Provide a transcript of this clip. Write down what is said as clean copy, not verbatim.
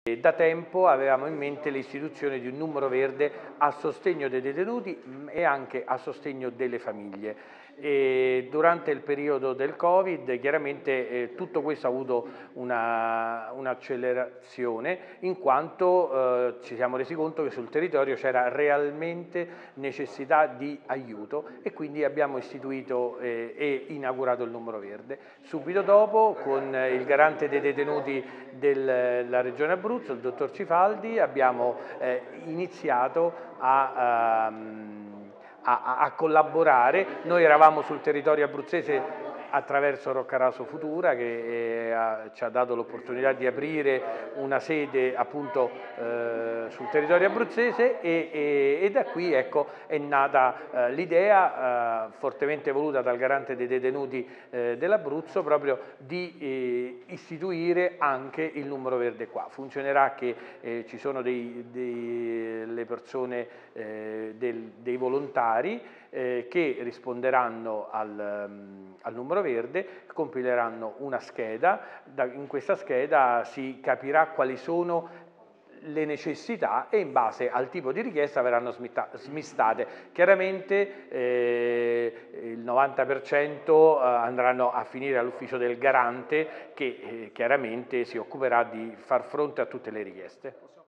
Da tempo avevamo in mente l'istituzione di un numero verde a sostegno dei detenuti e anche a sostegno delle famiglie. Durante il periodo del Covid chiaramente tutto questo ha avuto un'accelerazione in quanto ci siamo resi conto che sul territorio c'era realmente necessità di aiuto e quindi abbiamo istituito e inaugurato il numero verde. Subito dopo, con il garante dei detenuti della Regione Abruzzo, il dottor Cifaldi, abbiamo iniziato a collaborare. Noi eravamo sul territorio abruzzese attraverso Roccaraso Futura che ci ha dato l'opportunità di aprire una sede appunto sul territorio abruzzese e da qui ecco, è nata l'idea fortemente voluta dal garante dei detenuti dell'Abruzzo proprio di istituire anche il numero verde qua. Funzionerà che ci sono delle persone, dei volontari che risponderanno al numero verde, compileranno una scheda, in questa scheda si capirà quali sono le necessità e in base al tipo di richiesta verranno smistate. Chiaramente il 90% andranno a finire all'ufficio del garante che chiaramente si occuperà di far fronte a tutte le richieste.